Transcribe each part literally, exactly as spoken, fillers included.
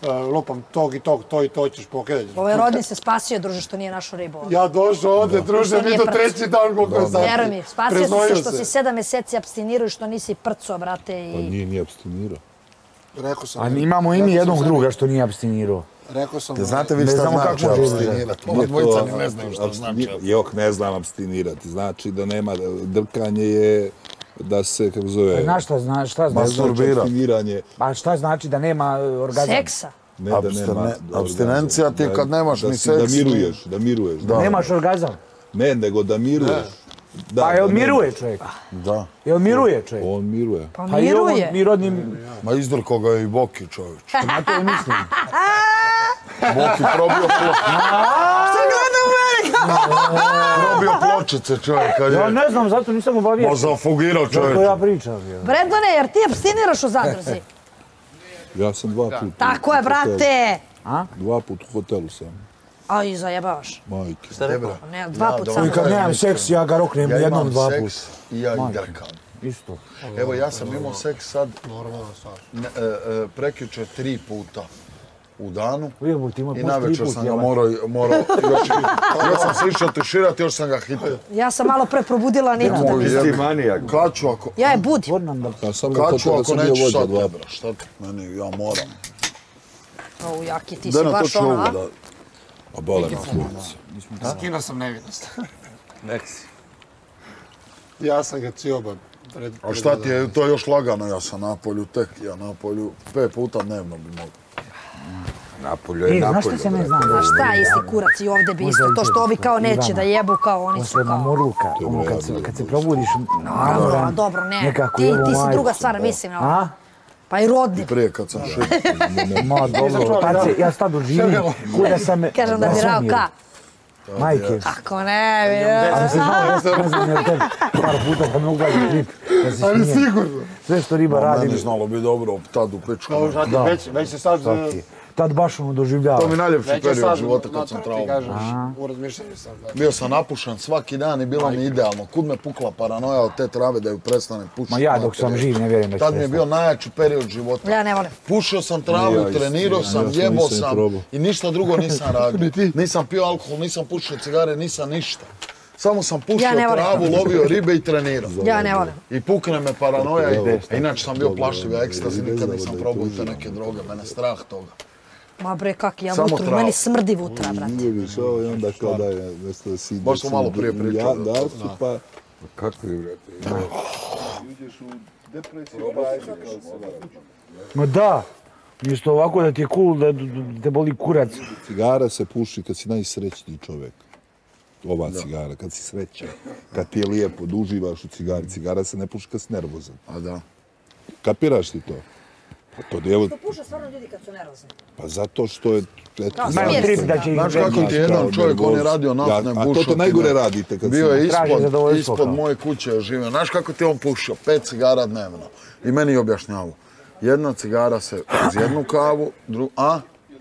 lupam tog i tog, to i to ćeš pokidati. Ovaj rodni se spasio, druže, što nije našo ribu. Ja došao ovde, druže, mi do treći dan koliko je sati. Vjeruj mi, spasio si se što si sedam mjeseci abstinirao i što nisi prco, brate. Pa nije ni abstinirao. Rekao sam... A imamo i mi jednog druga što nije abstinirao. Rekao sam... Znate vi šta znači abstinirati? Ovo dvojica ne znaju šta znači. Jok, ne znam abstinirati. Znači da nema, drkanje je da se, kako zove... Znaš šta znači? Šta znači? Abstiniranje. Pa šta znači da nema orgazma? Seksa. Ne da nema... Abstinencija ti je kad nemaš ni seks. Da miruješ, da miruješ. Nemaš orgazam? Ne, nego da miruješ. Pa jel miruje čovjek? Da. Jel miruje čovjek? On miruje. Pa miruje. Mi rodnim... Ma izdrko ga je i Boki, čovječ. Na to i mislim. Boki probio pločice. Što gleda u mene? Probio pločice, čovjek. Ja ne znam, zato nisam obavio. Ma zafugirao, čovječ. To ja pričam. Brendone, jer ti abstiniraš u zadruzi? Ja sam dva puta. Tako je, brate. Dva puta u hotelu sam. Aj, zajebavaš. Majke. Šta rekao? Ne, dva puta sam. I kad nemam seks, ja ga roknem jednom, dva puta. Ja imam seks i ja i drkam. Isto. Evo, ja sam imao seks sad prekjuče tri puta u danu i navečer sam ga morao, još sam se išao tuširati, još sam ga hitio. Ja sam malo pre probudila Nitu da mi... Isti manijak. Kad ću ako... Ja je budi. Kad ću ako neću sad, bra, šta ti meni, ja moram. O, Jaki, ti si baš ono, a? A bole na kljuci. Skinuo sam nevinost. Nek si. Ja sam ga cioban. A šta ti je, to je još lagano, ja sam napolju tek, ja napolju pet puta dnevno bi mogao. Napolju je napolju. Znaš šta se ne znam? A šta, isti kurac i ovde bi isto, to što ovi kao neće da jebu, kao oni su Posle kao... mamuruka, ono kad se probudiš... Dobro, dobro, ne. Ti si druga stvar, mislim, a? Pa i rodni. Prije kad sam šio. Ma dobro, ja sam tad doživio, kuda sam... Kažem da bi rao ka. Majke. Ako ne, vidio. Ali se znao, ja sam znam jer te par puta kad me ugladim klip. Ali sigurno. Sve što riba radi... Meni znalo bi dobro tad u pičku. Već se sad... Tad baš ono doživljava. To mi najljepši period života kad sam trauman. U razmišljanju sam. Bio sam napušen svaki dan i bilo mi idealno. Kud me pukla paranoja od te trave da ju prestane pušiti. Ma ja dok sam živ ne vjerujem da ću Tad mi je bio najjači period života. Ja ne volim. Pušio sam travu, trenirao sam, jebao sam i ništa drugo nisam radio. Nisam pio alkohol, nisam pušio cigare, nisam ništa. Samo sam pušio travu, lovio ribe i trenirao. Ja ne volim. I pukne me paranoja i inače sam bio plašljiv, ja ekstazi nikad nisam probao te neke droge, mene strah toga. Ma bre, kak ja vutru, meni smrdi vutra, brate. Ljubiš ovo i onda kao da je mjesto da si... Baš smo malo prije pričali. Da su pa... Kako je, brate? Uđeš u depresiju, pa ajde kao se... Ma da, mjesto ovako da ti je cool, da te boli kurac. Cigara se puši kad si najsrećniji čovjek. Ova cigara, kad si srećan, kad ti je lijepo, da uživaš u cigari. Cigara se ne puši kad si nervozan. A da. Kapiraš ti to? Što puše stvarno ljudi kad su nervozni? Pa zato što je... Imaju trip da će ih... Znaš kako ti jedan čovjek, on je radio naftne bušotine. A to to najgore radite kad bio je ispod, ispod moje kuće je živio. Znaš kako ti on pušio? Pet cigara dnevno. I meni je objašnjavao. Jedna cigara se uz jednu kavu, druga... A?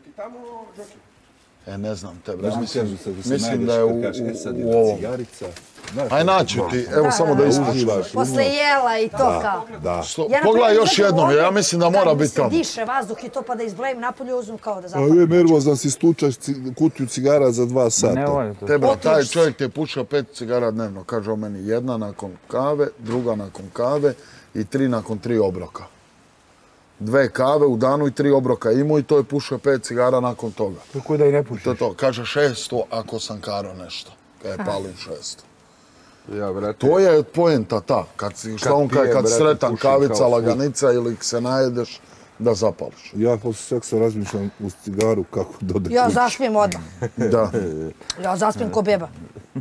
E, ne znam te, bre. Mislim da je u ovom. Aj naću ti, evo samo da ispušivaš. Posle jela i to kao. Da. Pogledaj još jednom, ja mislim da mora biti tamo. Kad mi se diše vazduh i to pa da izblejim napolje uzmem kao da zapalim. A je nervozan si stučaš kutiju cigara za dva sata. Tebe, taj čovjek ti je pušao pet cigara dnevno. Kaže o meni jedna nakon kave, druga nakon kave i tri nakon tri obroka. Dve kave u danu i tri obroka imao i to je pušao pet cigara nakon toga. Tako da i ne pušiš. To je to. Kaže šesto ako sam karo nešto. Kaj je palim šesto. To je poenta ta. Šta on kaže, kad sretan kavica, laganica ili se najedeš, da zapališ. Ja posle seksa razmišljam uz cigaru kako dodati. Ja zaspijem odmah. Da. Ja zaspijem ko beba.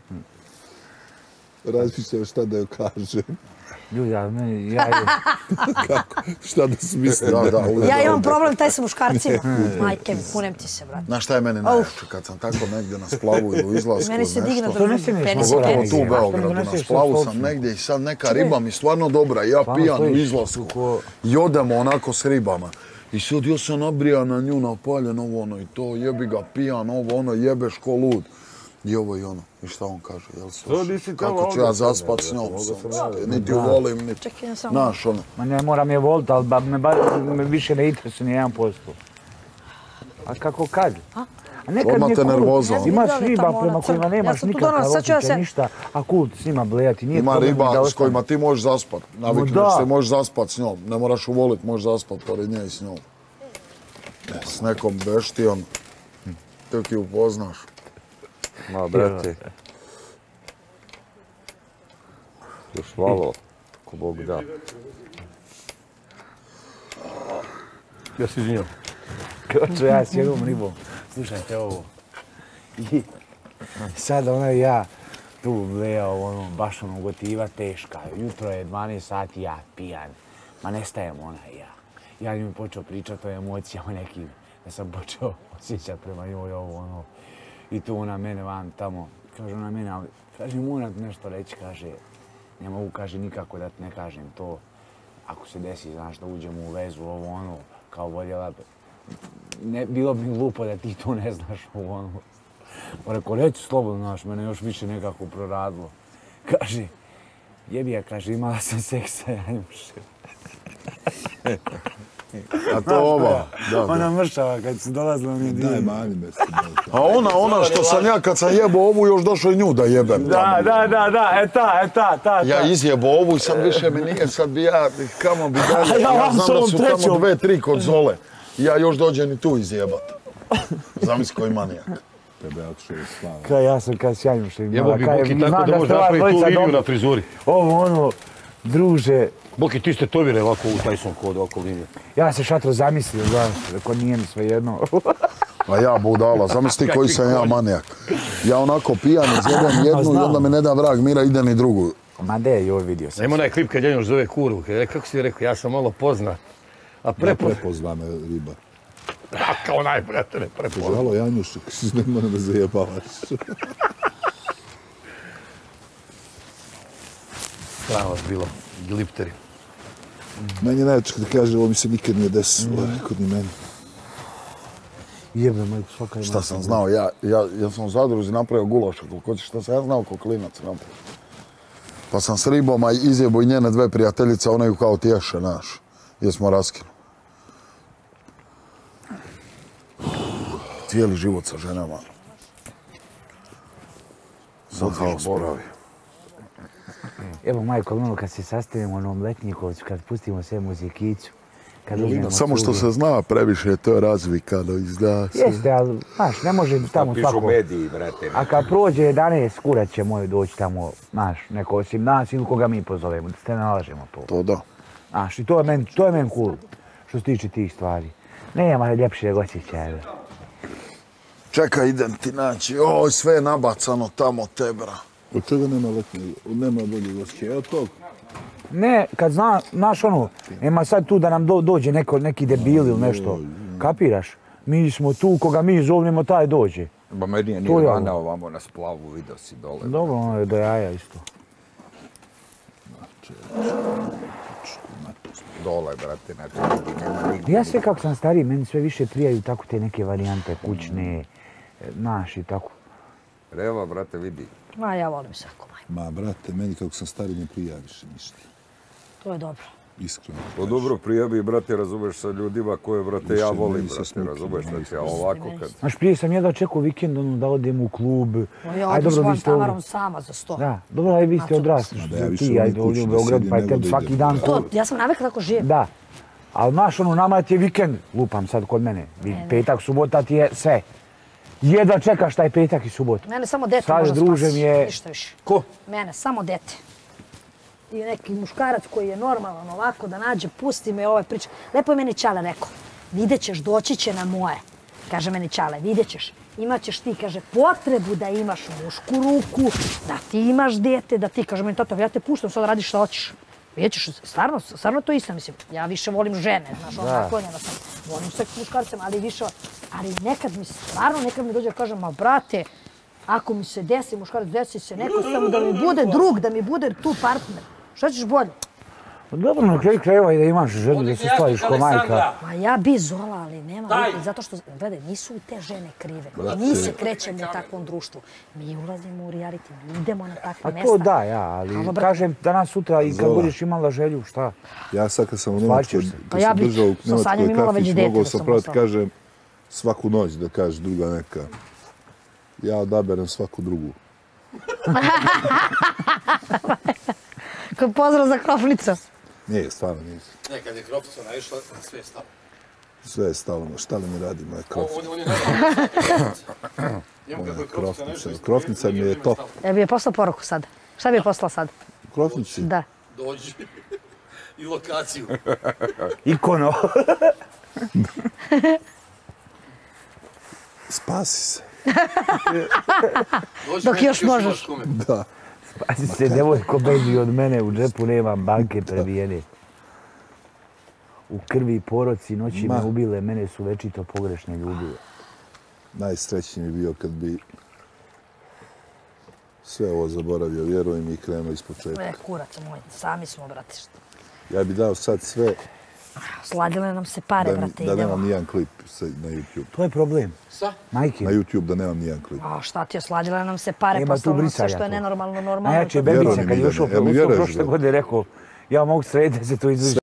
Razmišljam šta da joj kažem. Ljudi, ja meni, ja... Kako? Šta da smislim? Ja imam problem, taj sa muškarcima. Majke, kunem ti se, brate. Znaš šta je meni najjače? Kad sam tako negdje na splavu ili u izlasku meni se digne nešto. do penisa. Pogotovo tu u Beogradu. Na splavu sam negdje i sad neka riba mi stvarno dobra. Ja pijan u izlasku. I odemo onako s ribama. I sad ja sam nabrijao na nju, napaljen ovo ono i to. Jebi ga pijan, ovo ono, jebeš ko lud. I ovo i ono. I šta on kaže, jel slušaj? Kako ću ja zaspat s njom? Niti ju volim, niti... Znaš, ono. Ma ne moram je voliti, ali me više ne interesuje ni jedan posto. A kako kad? A? A nekad Odmah mi je te cool. nervoza. Imaš Vidjeli riba tamo prema ono kojima crno. Ja nemaš sam tu nikakav danas, sad ću ja osjećaj, se- ništa, a cool s njima blejati. Nije Ima problem riba da s ostane. kojima ti možeš zaspat. Navikneš da. se, možeš zaspat s njom. Ne moraš uvolit, možeš zaspat pored nje i s njom. S nekom beštijom. Tek ju upoznaš. Ma, brate. Još malo, ko Bog da. Ja se izvinjam. Kočo, ja s jednom ribom. Slušajte ovo. I sad ona i ja tu blejao, ono, baš ono, gotiva teška. Jutro je dvanaest sati, ja pijan. Ma nestajem ona i ja. Ja njoj počeo pričati o emocijama nekim. Da sam počeo osjećati prema njoj ovo, ono. I tu ona mene van tamo. Kaže ona mene, ali kaže, moram ti nešto reći, kaže. Ne mogu, kaže, nikako da ti ne kažem to. Ako se desi, znaš, da uđemo u vezu, ovo, ono, kao voljela. Ne, bilo bi glupo da ti to ne znaš, ovo, ono. Pa rekao, reći slobodno, znaš, mene još više nekako proradilo. Kaže, jebi ja, kaže, imala sam seksa, ja imaš. A to ova. Da, Ona da. mršava kad su dolazila mi Daj, divno. mani me se. A ona, ona što sam ja kad sam jebao ovu, još došao i nju da jebem. Da, tamo. da, da, da, e ta, e ta, ta, Ja ta. izjebao ovu i sad više mi nije, sad bi ja, kamo bi dalje. A ja Ja vam s znam da ovom su trećom. tamo dve, tri kod Zole. Ja još dođem i tu izjebat. Zamisli koji manijak. Tebe ja otišao je slava. Kaj, ja sam kad sjajno što Jebo imala. bi Kaj, Boki znam tako da ste može vas napraviti tu dvojica liniju dobri. na frizuri. Ovo, ono, druže, Boki, ti ste tovire ovako u Tyson kodu oko linije. ja se šatro zamislio, znaš, rekao nije mi svejedno. A ja budala, zamisli koji sam ja manijak. Ja onako pijan izjebem jednu i onda mi ne da vrag mira, ide ni drugu. Ma de, joj vidio sam. Nema onaj klip kad Janjuš zove kurvu, kad je, kako si rekao, ja sam malo poznat. A Ne prepoznat, prepozna me riba. a kao najprijatelj, ne prepoznat. Halo, Janjušek, ne moram da zajebavaš. Strano vas bilo, glipteri. Meni je najče kad kaže, ovo mi se nikad nije desilo, rekao ni meni. Jebe, majko, svaka ima. Šta sam znao, ja, ja, ja sam u Zadruzi napravio gulaša, koliko hoćeš, šta sam ja znao ko klinac napravio. Pa sam s ribom, a izjebo i njene dve prijateljice, one ju kao tješe, naš, jer smo raskinuli. Cijeli život sa ženama. Sam haos pravi. Evo, majko, ono kad se sastavimo u onom letnjikovcu, kad pustimo sve muzikicu, kad uzmemo Samo što cuge. se zna, previše je to razvikano, izda se. Jeste, ali, znaš, ne može tamo Pišu svako. mediji, brate. A kad prođe jedanaest, kurat će moj doći tamo, znaš, neko osim nas ili koga mi pozovemo, da se ne nalažemo to. To da. Znaš, i to je meni, to je meni cool, što se tiče tih stvari. Nema ljepšeg osjećaja. Čekaj, idem ti naći, oj, sve je nabacano tamo tebra. Od čega nema letnje, nema bolje osjećaja? Evo tog. Ne, kad zna, znaš ono, nema sad tu da nam do, dođe neko, neki debil ili nešto, kapiraš? Mi smo tu, koga mi zovnemo, taj dođe. Ba meni je To nije je vana ovo. ovamo na splavu, vidio si dole. Dobro, ono je do jaja isto. Dole, brate, znači nema nigdje. Ja sve kako sam stariji, meni sve više prijaju tako te neke varijante kućne, naš i tako. Reva, brate, vidi. Ma, ja volim svako, majko. Ma, brate, meni kako sam stari ne prijaviš ništa. To je dobro. Iskreno. To dobro prijavi, brate, razumeš sa ljudima koje, brate, ja Više volim, meni se brate, smukne, razumeš, meni znači, a ovako kad... Znaš, prije sam jedva čekao vikend ono, da odem u klub. No, ja Aj, odim s dobro, vi mojom ste ovdje. Tamarom sama za sto. Da, dobro, aj vi ste odrasli. da ja više Ti, volim ajde ovdje u kući da Beograd, sedim, pa je nego tebi da svaki idem. dan To, ko... ja sam navikla tako živim. Da. Ali znaš, ono, nama ti je vikend, lupam sad kod mene. Petak, subota ti je sve. Jedva čekaš taj petak i subota. Mene samo dete Sad može druže spasiti. mi je- Ništa više. Ko? Mene, samo dete. I neki muškarac koji je normalan ovako da nađe, pusti me ove priče. Lepo je meni Čale rekao, vidjet ćeš, doći će na moje. Kaže meni Čale, vidjet ćeš, imat ćeš ti, kaže, potrebu da imaš mušku ruku, da ti imaš dete, da ti, kaže meni tata, ja te puštam, sad radiš šta hoćeš. Vidjet ćeš, stvarno, stvarno to isto, mislim, ja više volim žene, znaš, ono naklonjena sam, volim se muškarcem, ali više, ali nekad mi, stvarno, nekad mi dođe, kažem, ma brate, ako mi se desi, muškarac, desi se neko, samo da mi bude drug, da mi bude tu partner. Šta ćeš bolje? Dobro, na kraju krajeva i da imaš želju da se stvariš ko majka. Ma ja bi Zola, ali nema veze, zato što, gledaj, nisu te žene krive. Mi se krećemo u takvom društvu. Mi ulazimo u reality, mi idemo na takve A mesta. to da, ja, ali Halo, brate. kažem danas sutra i kad Zola. budeš imala želju, šta? Ja sad kad sam u Nemačkoj, Slažeš se. Pa kad ja sam bi držao u sa Sanjom Nemačkoj imala već kafić, dete mogao da sam sam pravo ti ostala. kažem, svaku noć da kaže druga neka. Ja odaberem svaku drugu. Kao pozdrav za Krofnicu. Nije, stvarno nisam. Ne, kad je Krofnica naišla, sve je stalo. Sve je stalo. Šta li mi radi moja Krofnica? On je naravno. Moja Krofnica. Krofnica mi je top. Ja bi je poslao poruku sad. Šta bi je poslao sad? Krofnici? Da. Dođi. I lokaciju. Ikono. Spasi se. Dok još možeš. Da. Spasi se, devojko, beži od mene, u džepu nemam banke prebijene. U krvi poroci noći me ubile, mene su večito pogrešne ljubile. Najsrećniji bi bio kad bi sve ovo zaboravio, vjerujem, i krenuo iz početka. E, kurac moj, sami smo, brate. Ja bi dao sad sve Sladile nam se pare, brate, da idemo. nemam nijedan klip na YouTube. To je problem. Sa? Majke. Na YouTube da nemam nijedan klip. A šta ti je, sladile nam se pare, Nema tu postalo nam sve brisanja što je to. nenormalno, normalno. Najjače Bebica, kad je ušao prošle godine, rekao, ja mogu srediti da se to izvrši.